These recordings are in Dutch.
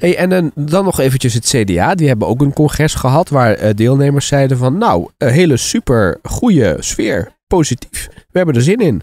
Hey, en dan nog eventjes het CDA. Die hebben ook een congres gehad waar deelnemers zeiden van... nou, een hele super goede sfeer. Positief. We hebben er zin in.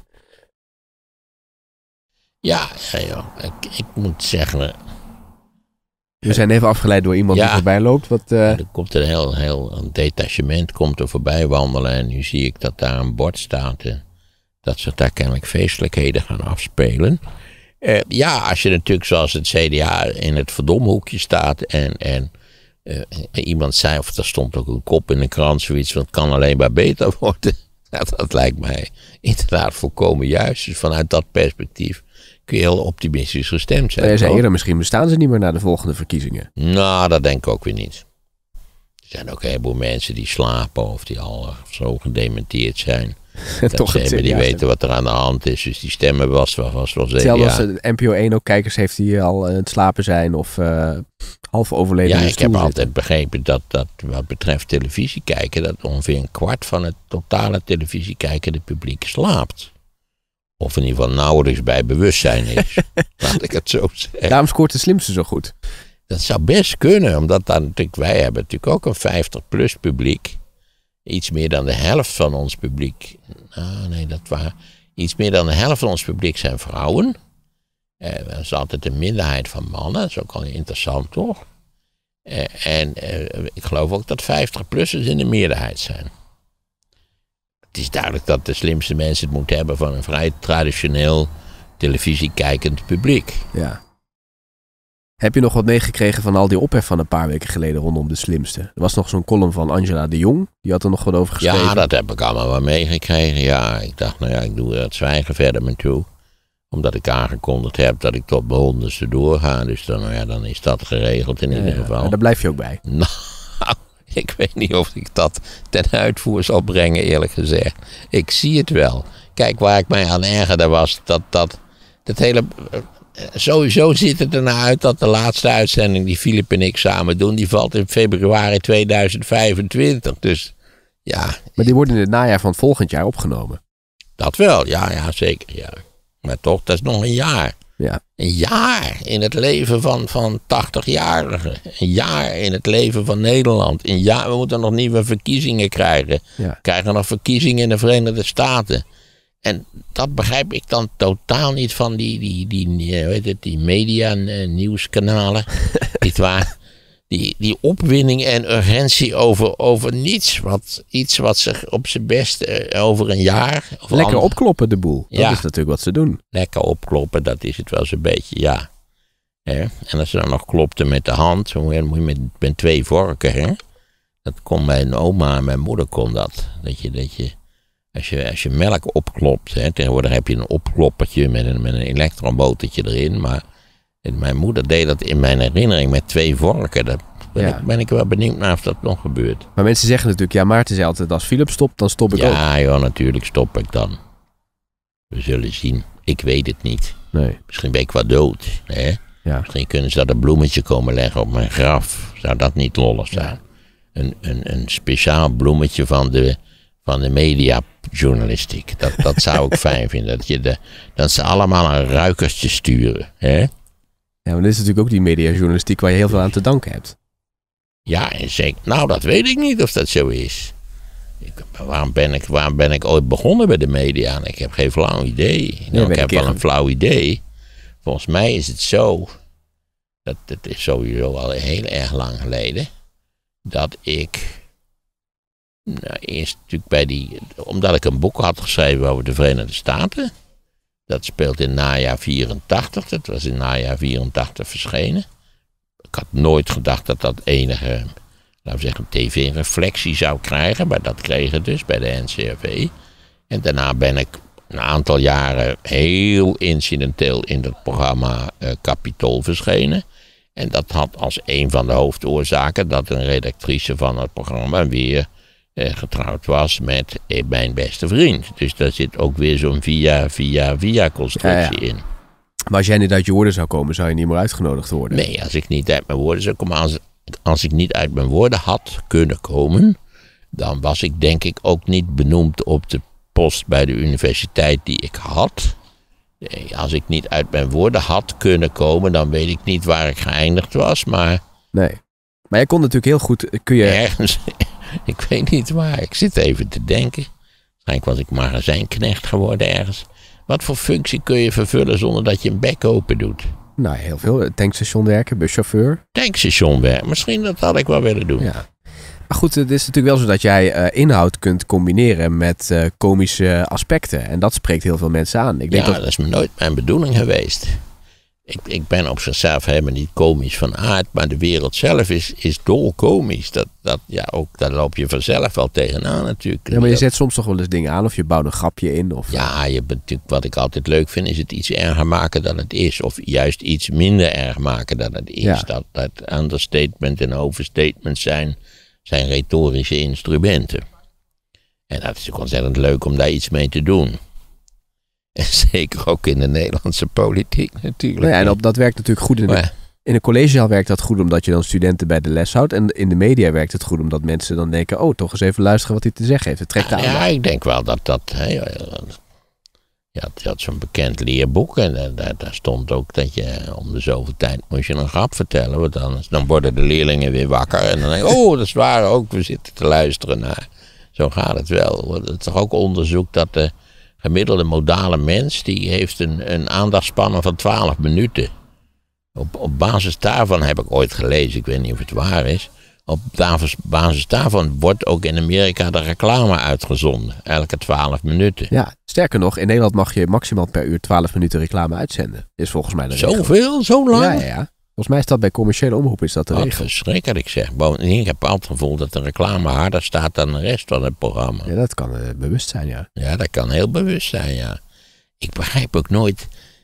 Ja, joh. Ik moet zeggen... We zijn even afgeleid door iemand die voorbij loopt. Er komt een heel detachement komt er voorbij wandelen. En nu zie ik dat daar een bord staat. Dat zich daar kennelijk feestelijkheden gaan afspelen. Als je natuurlijk zoals het CDA in het verdomhoekje staat. En iemand zei, of er stond ook een kop in de krant. Zoiets van, het kan alleen maar beter worden. Dat lijkt mij inderdaad volkomen juist. Dus vanuit dat perspectief kun je heel optimistisch gestemd zijn. Jij zei eerder, misschien bestaan ze niet meer na de volgende verkiezingen. Nou, dat denk ik ook weer niet. Er zijn ook een heleboel mensen die slapen of die al zo gedementeerd zijn. Toch die weten wat er aan de hand is, dus die stemmen was wel zeker. Zelfs als de NPO 1 ook kijkers heeft die al aan het slapen zijn of half overleden. Ja, ik heb altijd begrepen dat wat betreft televisie kijken, dat ongeveer een kwart van het totale televisiekijkende publiek slaapt. Of in ieder geval nauwelijks bij bewustzijn is. Laat ik het zo zeggen. Daarom scoort de slimste zo goed. Dat zou best kunnen, omdat wij hebben natuurlijk ook een 50-plus publiek. Iets meer dan de helft van ons publiek. Iets meer dan de helft van ons publiek zijn vrouwen. Dat is altijd een minderheid van mannen. Dat is ook al interessant, toch? Ik geloof ook dat 50-plussers in de meerderheid zijn. Het is duidelijk dat de slimste mensen het moeten hebben van een vrij traditioneel televisiekijkend publiek. Ja. Heb je nog wat meegekregen van al die ophef van een paar weken geleden rondom de slimste? Er was nog zo'n column van Angela de Jong. Die had er nog wat over geschreven. Ja, dat heb ik allemaal wel meegekregen. Ja, ik dacht, ik doe er het zwijgen verder mee toe. Omdat ik aangekondigd heb dat ik tot mijn 100ste doorga. Dus dan is dat geregeld in ieder geval. Maar daar blijf je ook bij. Nou, ik weet niet of ik dat ten uitvoer zal brengen, eerlijk gezegd. Ik zie het wel. Kijk, waar ik mij aan ergerde was dat hele... Sowieso ziet het ernaar uit dat de laatste uitzending die Philip en ik samen doen, die valt in februari 2025. Dus ja. Maar die wordt in het najaar van het volgend jaar opgenomen. Dat wel, ja, zeker. Ja. Maar toch, dat is nog een jaar. Ja. Een jaar in het leven van 80-jarigen. Een jaar in het leven van Nederland. Een jaar, we moeten nog nieuwe verkiezingen krijgen. Ja. We krijgen nog verkiezingen in de Verenigde Staten. En dat begrijp ik dan totaal niet van die media-nieuwskanalen. Die opwinding en urgentie over niets. Iets wat zich op zijn best over een jaar... Lekker opkloppen de boel. Dat is natuurlijk wat ze doen. Lekker opkloppen, dat is het wel zo'n beetje, ja. En als ze dan nog klopten met de hand, moet je met 2 vorken, hè. Dat kon mijn oma en mijn moeder kon dat. Als je melk opklopt, hè, tegenwoordig heb je een opkloppertje met een elektromotortje erin, maar mijn moeder deed dat in mijn herinnering met 2 vorken. Ben ik wel benieuwd naar of dat nog gebeurt. Maar mensen zeggen natuurlijk, ja, Maarten zei altijd, als Philip stopt, dan stop ik ook. Ja, joh, natuurlijk stop ik dan. We zullen zien. Ik weet het niet. Nee. Misschien ben ik wel dood. Hè? Ja. Misschien kunnen ze dat een bloemetje komen leggen op mijn graf. Zou dat niet lollig zijn? Ja. Een speciaal bloemetje van de mediajournalistiek. Dat zou ik fijn vinden. Dat ze allemaal een ruikertje sturen. Hè? Ja, maar dit is natuurlijk ook die mediajournalistiek waar je heel veel aan te danken hebt. Ja, en zeker. Nou, dat weet ik niet of dat zo is. Waarom ben ik ooit begonnen bij de media? Ik heb geen flauw idee. Ik heb wel een flauw idee. Volgens mij is het zo, het is sowieso al heel erg lang geleden, dat ik eerst natuurlijk omdat ik een boek had geschreven over de Verenigde Staten. Dat speelt in najaar 84. Dat was in najaar 84 verschenen. Ik had nooit gedacht dat dat enige, laten we zeggen, tv-reflectie zou krijgen. Maar dat kreeg het dus bij de NCRV. En daarna ben ik een aantal jaren heel incidenteel in het programma Capitool verschenen. En dat had als een van de hoofdoorzaken dat een redactrice van het programma weer getrouwd was met mijn beste vriend. Dus daar zit ook weer zo'n via constructie in. Maar als jij niet uit je woorden zou komen, zou je niet meer uitgenodigd worden? Nee, als ik niet uit mijn woorden zou komen, als ik niet uit mijn woorden had kunnen komen, dan was ik denk ik ook niet benoemd op de post bij de universiteit die ik had. Als ik niet uit mijn woorden had kunnen komen, dan weet ik niet waar ik geëindigd was. Maar nee. Maar jij kon natuurlijk heel goed... Ergens, ik weet niet waar. Ik zit even te denken. Waarschijnlijk was ik magazijnknecht geworden ergens. Wat voor functie kun je vervullen zonder dat je een bek open doet? Nou, heel veel. Tankstation werken, buschauffeur. Tankstation werken. Misschien dat had ik wel willen doen. Ja. Maar goed, het is natuurlijk wel zo dat jij inhoud kunt combineren met komische aspecten. En dat spreekt heel veel mensen aan. Ik denk dat is nooit mijn bedoeling geweest. Ik ben op zichzelf helemaal niet komisch van aard, maar de wereld zelf is dolkomisch. Daar loop je vanzelf wel tegenaan natuurlijk. Ja, maar je zet soms toch wel eens dingen aan of je bouwt een grapje in. Of... Ja, wat ik altijd leuk vind is het iets erger maken dan het is. Of juist iets minder erg maken dan het is. Ja. Dat understatement en overstatement zijn retorische instrumenten. En dat is ook ontzettend leuk om daar iets mee te doen. En zeker ook in de Nederlandse politiek natuurlijk. Nou ja, en dat werkt natuurlijk goed in de collegezaal werkt dat goed omdat je dan studenten bij de les houdt. En in de media werkt het goed omdat mensen dan denken, toch eens even luisteren wat hij te zeggen heeft. Het trekt aan. Ja, ik denk wel dat je had zo'n bekend leerboek en daar stond ook dat je om de zoveel tijd moest je een grap vertellen. Want dan worden de leerlingen weer wakker en dan denk je, dat is waar ook, we zitten te luisteren naar. Zo gaat het wel. Het is toch ook onderzoek dat de gemiddelde modale mens, die heeft een aandachtspannen van 12 minuten. Op basis daarvan heb ik ooit gelezen, ik weet niet of het waar is. Op basis daarvan wordt ook in Amerika de reclame uitgezonden. Elke 12 minuten. Ja, sterker nog, in Nederland mag je maximaal per uur 12 minuten reclame uitzenden. Is volgens mij de regel. Zoveel? Zo lang? Ja. Volgens mij is dat bij commerciële omroep is dat de regel. Verschrikkelijk zeg. Ik heb altijd het gevoel dat de reclame harder staat dan de rest van het programma. Ja, dat kan bewust zijn, ja. Ja, dat kan heel bewust zijn, ja. Ik begrijp ook nooit...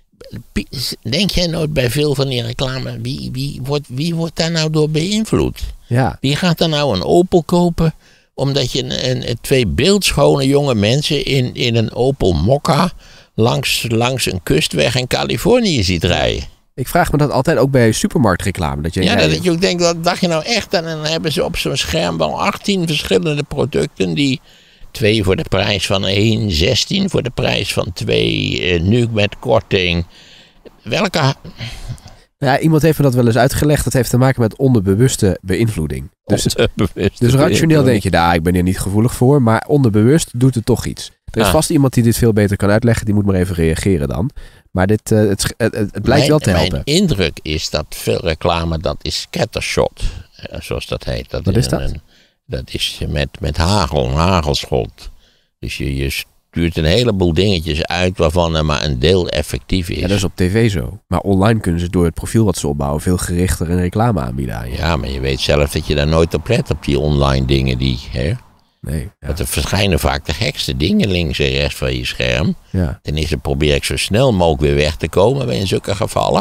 Denk jij nooit bij veel van die reclame, wie wordt daar nou door beïnvloed? Ja. Wie gaat daar nou een Opel kopen omdat je twee beeldschone jonge mensen in een Opel Mokka langs een kustweg in Californië ziet rijden? Ik vraag me dat altijd ook bij supermarktreclame. Dat je ook denkt, wat dacht je nou echt? En dan hebben ze op zo'n scherm wel 18 verschillende producten die... 2 voor de prijs van 1, 16 voor de prijs van 2, nu met korting. Welke... Ja, iemand heeft me dat wel eens uitgelegd. Dat heeft te maken met onderbewuste beïnvloeding. Dus rationeel denk je, ik ben hier niet gevoelig voor. Maar onderbewust doet het toch iets. Er is vast iemand die dit veel beter kan uitleggen. Die moet maar even reageren dan. Maar het blijkt wel te helpen. Mijn indruk is dat veel reclame, dat is scattershot. Zoals dat heet. Wat is dat? Dat is met hagelschot. Dus je stuurt een heleboel dingetjes uit waarvan er maar een deel effectief is. Ja, dat is op tv zo. Maar online kunnen ze door het profiel wat ze opbouwen veel gerichter een reclame aanbieden aan je. Ja, maar je weet zelf dat je daar nooit op let op die online dingen Nee. Ja. Want er verschijnen vaak de gekste dingen links en rechts van je scherm. Ja. Ten eerste probeer ik zo snel mogelijk weer weg te komen in zulke gevallen.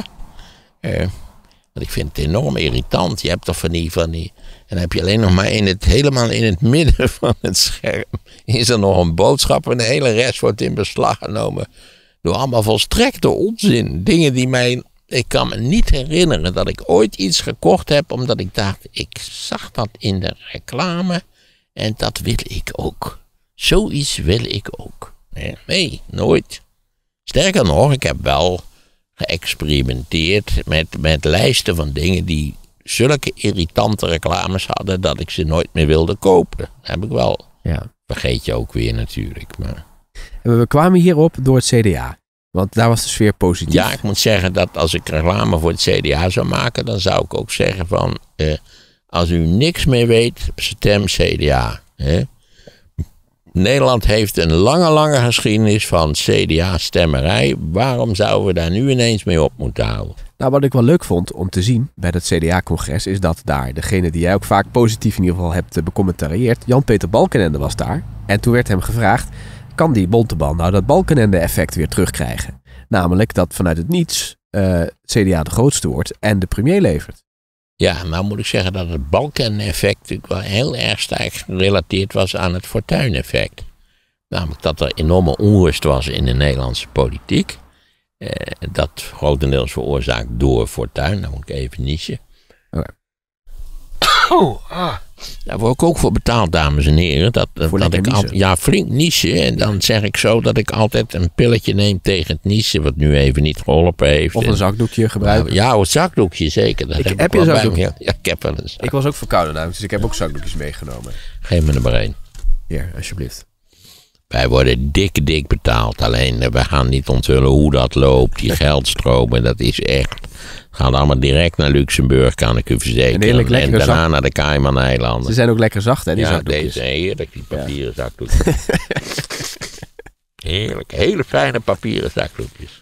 Want ik vind het enorm irritant. Je hebt toch van die... En dan heb je alleen nog maar helemaal in het midden van het scherm... is er nog een boodschap en de hele rest wordt in beslag genomen... door allemaal volstrekte onzin. Dingen die mij... Ik kan me niet herinneren dat ik ooit iets gekocht heb... omdat ik dacht, ik zag dat in de reclame... en dat wil ik ook. Zoiets wil ik ook. Nee, nooit. Sterker nog, ik heb wel geëxperimenteerd met lijsten van dingen die zulke irritante reclames hadden dat ik ze nooit meer wilde kopen. Dat heb ik wel. Ja. Vergeet je ook weer natuurlijk. Maar... En we kwamen hierop door het CDA. Want daar was de sfeer positief. Ja, ik moet zeggen dat als ik reclame voor het CDA zou maken, dan zou ik ook zeggen van, als u niks meer weet, stem CDA. Nederland heeft een lange geschiedenis van CDA-stemmerij. Waarom zouden we daar nu ineens mee op moeten houden? Nou, wat ik wel leuk vond om te zien bij dat CDA-congres... is dat daar degene die jij ook vaak positief in ieder geval hebt becommentarieerd... Jan-Peter Balkenende was daar. En toen werd hem gevraagd... kan die Bontebal nou dat Balkenende-effect weer terugkrijgen? Namelijk dat vanuit het niets CDA de grootste wordt en de premier levert. Ja, nou moet ik zeggen dat het Balkenende-effect natuurlijk wel heel erg sterk gerelateerd was aan het Fortuyn-effect. Namelijk dat er enorme onrust was in de Nederlandse politiek. Dat grotendeels veroorzaakt door Fortuyn, dan moet ik even niezen. Okay. Daar word ik ook voor betaald, dames en heren. Dat ik altijd, flink niezen. En dan zeg ik zo dat ik altijd een pilletje neem tegen het niezen. Wat nu even niet geholpen heeft. Of een zakdoekje gebruiken. Ja, een zakdoekje, zeker. Heb je een zakdoekje? Ja, ik heb wel een zakdoekje. Ik was ook verkouden namelijk, dus ik heb ook zakdoekjes meegenomen. Geef me er maar één. Hier, alsjeblieft. Wij worden dik betaald. Alleen, we gaan niet onthullen hoe dat loopt. Die geldstromen, dat is echt... Gaat allemaal direct naar Luxemburg, kan ik u verzekeren. En daarna naar de Cayman-eilanden. Ze zijn ook lekker zacht, hè, die zakdoekjes. Deze zijn heerlijk, die papieren zakdoekjes. Heerlijk, hele fijne papieren zakdoekjes.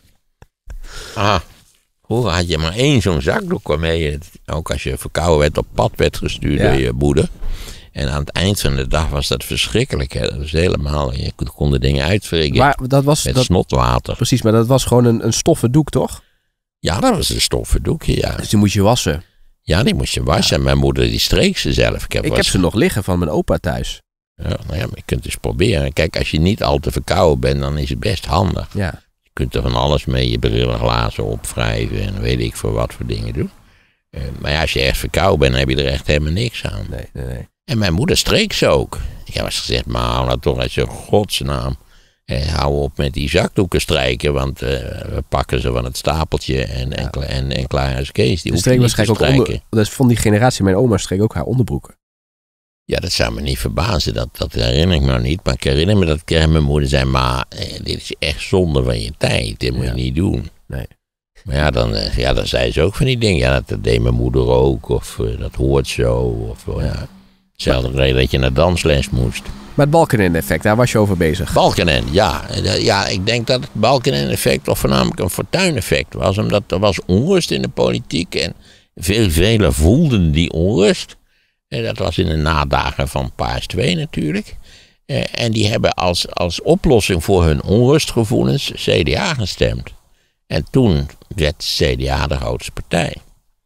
Hoe had je maar één zo'n zakdoek waarmee je, ook als je verkouden werd, op pad werd gestuurd door je moeder. En aan het eind van de dag was dat verschrikkelijk. Hè? Dat was helemaal, je kon de dingen uitwringen. Maar dat was met snotwater. Precies, maar dat was gewoon een stoffen doek, toch? Ja, dat was een stoffen doekje, ja. Dus die moest je wassen? Ja, die moest je wassen. Ja. Mijn moeder die streek ze zelf. Ik heb ze nog liggen van mijn opa thuis. Ja, nou ja, maar je kunt het eens proberen. Kijk, als je niet al te verkouden bent, dan is het best handig. Ja. Je kunt er van alles mee, je brillenglazen opwrijven en weet ik voor wat voor dingen doen. Maar ja, als je echt verkouden bent, dan heb je er echt helemaal niks aan. Nee. En mijn moeder streek ze ook. Ik heb eens gezegd, maar hou nou toch uit je godsnaam. Hou op met die zakdoeken strijken, want we pakken ze van het stapeltje en klaar is Kees. Die hoeft niet te strijken. Dat vond die generatie, mijn oma streek ook haar onderbroeken. Ja, dat zou me niet verbazen, dat herinner ik me nou niet. Maar ik herinner me dat ik tegen mijn moeder zei, maar dit is echt zonde van je tijd, dit moet je niet doen. Nee. Maar ja, dan zei ze ook van die dingen, ja, dat deed mijn moeder ook, of dat hoort zo, of hetzelfde reden dat je naar dansles moest. Maar het Balkenende-effect, daar was je over bezig. Balkenende, ja. Ja, ik denk dat het Balkenende-effect of voornamelijk een fortuineffect was. Omdat er was onrust in de politiek en velen voelden die onrust. En dat was in de nadagen van Paars 2 natuurlijk. En die hebben als oplossing voor hun onrustgevoelens CDA gestemd. En toen werd CDA de grootste partij.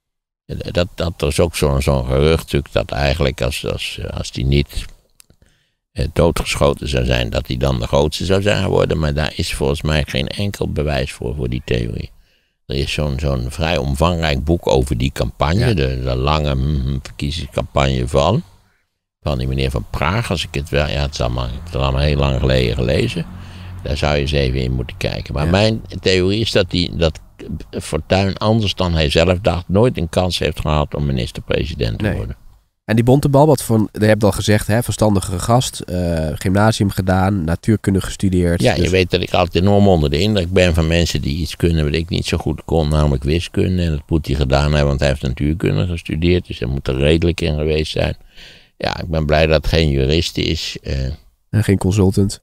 Dat was ook zo'n gerucht natuurlijk dat eigenlijk als die niet doodgeschoten zou zijn, dat hij dan de grootste zou zijn geworden. Maar daar is volgens mij geen enkel bewijs voor die theorie. Er is zo'n vrij omvangrijk boek over die campagne. Ja. De lange verkiezingscampagne van die meneer Van Praag. Als ik het wel, het is allemaal heel lang geleden gelezen. Daar zou je eens even in moeten kijken. Maar mijn theorie is dat Fortuyn, anders dan hij zelf dacht, nooit een kans heeft gehad om minister-president te worden. En die Bontebal, je hebt al gezegd, hè, verstandige gast, gymnasium gedaan, natuurkunde gestudeerd. Ja, dus... je weet dat ik altijd enorm onder de indruk ben van mensen die iets kunnen wat ik niet zo goed kon, namelijk wiskunde. En dat moet hij gedaan hebben, want hij heeft natuurkunde gestudeerd, dus hij moet er redelijk in geweest zijn. Ja, ik ben blij dat het geen jurist is. En geen consultant.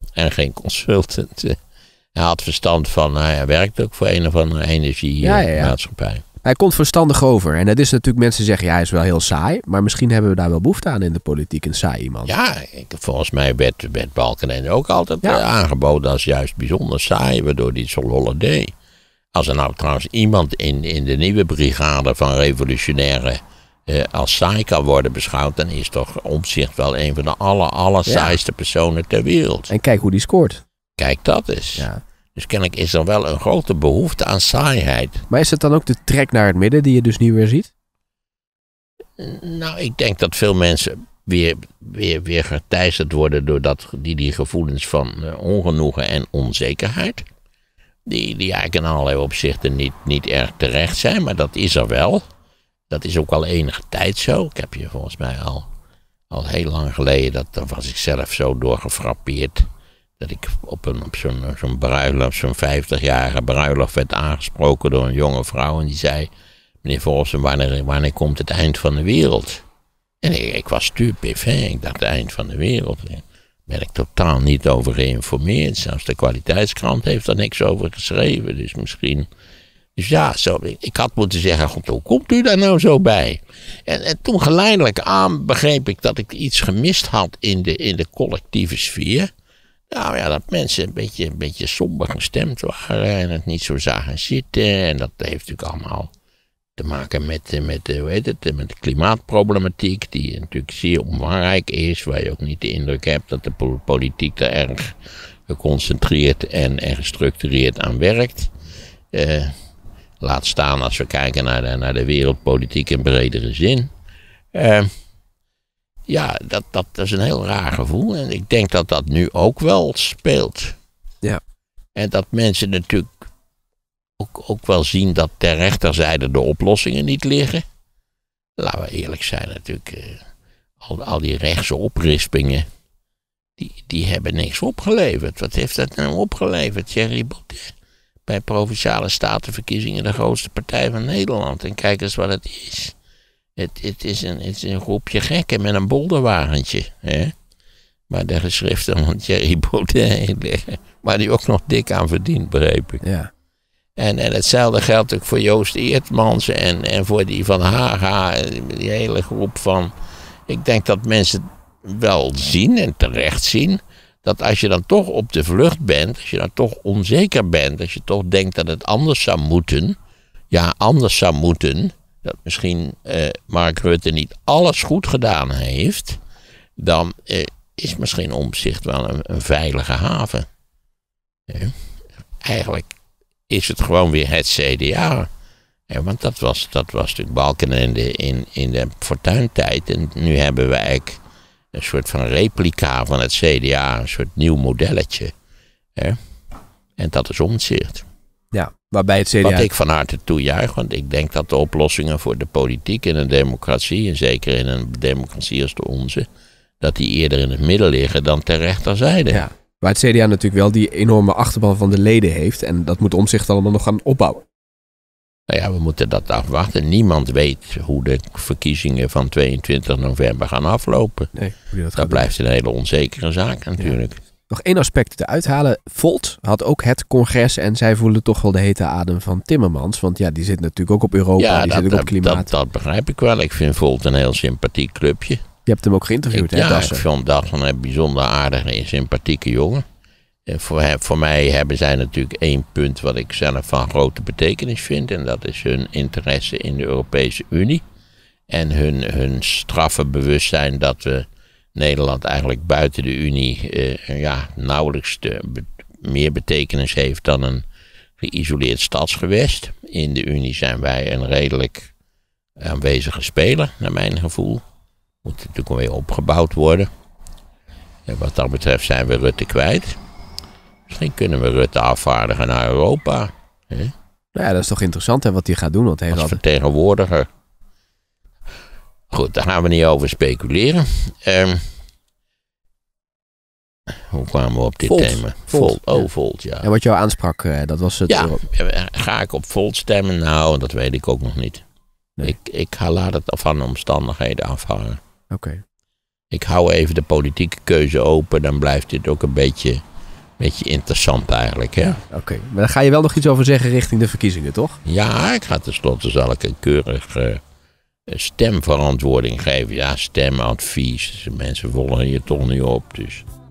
Hij had verstand van, hij werkt ook voor een of andere energiemaatschappij. Hij komt verstandig over. En dat is natuurlijk, mensen zeggen, hij is wel heel saai. Maar misschien hebben we daar wel behoefte aan in de politiek, een saai iemand. Ja, volgens mij werd Balkenende ook altijd aangeboden als juist bijzonder saai, waardoor hij het zo lollig deed. Als er nou trouwens iemand in de nieuwe brigade van revolutionaire als saai kan worden beschouwd, dan is toch Omtzigt wel een van de allersaaiste personen ter wereld. En kijk hoe die scoort. Kijk dat eens. Ja. Dus kennelijk is er wel een grote behoefte aan saaiheid. Maar is het dan ook de trek naar het midden die je dus nu weer ziet? Nou, ik denk dat veel mensen weer geteisterd worden door die gevoelens van ongenoegen en onzekerheid. Die eigenlijk in allerlei opzichten niet erg terecht zijn, maar dat is er wel. Dat is ook al enige tijd zo. Ik heb je volgens mij al heel lang geleden, daar was ik zelf zo door gefrappeerd, dat ik op zo'n bruiloft, zo'n 50-jarige bruiloft werd aangesproken door een jonge vrouw. En die zei, meneer Volsen, wanneer komt het eind van de wereld? En ik was stupef, ik dacht, het eind van de wereld. Daar ben ik totaal niet over geïnformeerd. Zelfs de kwaliteitskrant heeft er niks over geschreven. Dus misschien... Dus ja, ik had moeten zeggen, God, hoe komt u daar nou zo bij? En toen geleidelijk aan begreep ik dat ik iets gemist had in de collectieve sfeer. Nou ja, dat mensen een beetje somber gestemd waren en het niet zo zagen zitten. En dat heeft natuurlijk allemaal te maken met de klimaatproblematiek, die natuurlijk zeer onbelangrijk is. Waar je ook niet de indruk hebt dat de politiek er erg geconcentreerd en gestructureerd aan werkt. Laat staan als we kijken naar de wereldpolitiek in bredere zin. Ja, dat is een heel raar gevoel. En ik denk dat dat nu ook wel speelt. Ja. En dat mensen natuurlijk ook wel zien dat ter rechterzijde de oplossingen niet liggen. Laten we eerlijk zijn natuurlijk. Al die rechtse oprispingen, die hebben niks opgeleverd. Wat heeft dat nou opgeleverd? Thierry Baudet. Bij Provinciale Statenverkiezingen de grootste partij van Nederland. En kijk eens wat het is. Het is een groepje gekken met een bolderwagentje. Hè? Maar de geschriften van Thierry Baudet liggen. Waar die ook nog dik aan verdient, begreep ik. Ja. En hetzelfde geldt ook voor Joost Eertmans en voor die van Haga. Die hele groep van... Ik denk dat mensen wel zien en terecht zien... dat als je dan toch op de vlucht bent... als je dan toch onzeker bent... als je toch denkt dat het anders zou moeten... ja, anders zou moeten... dat misschien Mark Rutte niet alles goed gedaan heeft... dan is misschien Omtzigt wel een veilige haven. Eigenlijk is het gewoon weer het CDA. Want dat was natuurlijk Balkenende in de Fortuyntijd. En nu hebben we eigenlijk een soort van replica van het CDA. Een soort nieuw modelletje. En dat is Omtzigt. Ja, waarbij het CDA... Wat ik van harte toejuich. Want ik denk dat de oplossingen voor de politiek in een democratie... en zeker in een democratie als de onze... dat die eerder in het midden liggen dan ter rechterzijde. Ja, waar het CDA natuurlijk wel die enorme achterban van de leden heeft. En dat moet Omtzigt allemaal nog gaan opbouwen. Nou ja, we moeten dat afwachten. Niemand weet hoe de verkiezingen van 22 november gaan aflopen. Nee, dat blijft een hele onzekere zaak natuurlijk. Ja. Nog één aspect te uithalen. Volt had ook het congres en zij voelen toch wel de hete adem van Timmermans. Want ja, die zit natuurlijk ook op Europa, ja, die zit ook op klimaat. Dat begrijp ik wel. Ik vind Volt een heel sympathiek clubje. Je hebt hem ook geïnterviewd, hè? Ja, ik vond dat een bijzonder aardige en sympathieke jongen. Voor mij hebben zij natuurlijk één punt wat ik zelf van grote betekenis vind. En dat is hun interesse in de Europese Unie. En hun straffe bewustzijn dat we Nederland eigenlijk buiten de Unie nauwelijks meer betekenis heeft dan een geïsoleerd stadsgewest. In de Unie zijn wij een redelijk aanwezige speler, naar mijn gevoel. Moet natuurlijk weer opgebouwd worden. En wat dat betreft zijn we Rutte kwijt. Misschien kunnen we Rutte afvaardigen naar Europa. Hè? Ja, dat is toch interessant hè, wat hij gaat doen. Want hij als vertegenwoordiger. Goed, daar gaan we niet over speculeren. Hoe kwamen we op dit thema? Volt. Oh, Volt, ja. En wat jou aansprak, dat was het... Ja, ga ik op Volt stemmen? Nou, dat weet ik ook nog niet. Nee. Ik laat het van de omstandigheden afhangen. Oké. Ik hou even de politieke keuze open. Dan blijft dit ook een beetje interessant eigenlijk. Ja. Oké. Maar daar ga je wel nog iets over zeggen richting de verkiezingen, toch? Ja, ik ga tenslotte zal ik een keurig stemverantwoording geven. Ja, stemadvies. Mensen volgen hier toch niet op. Dus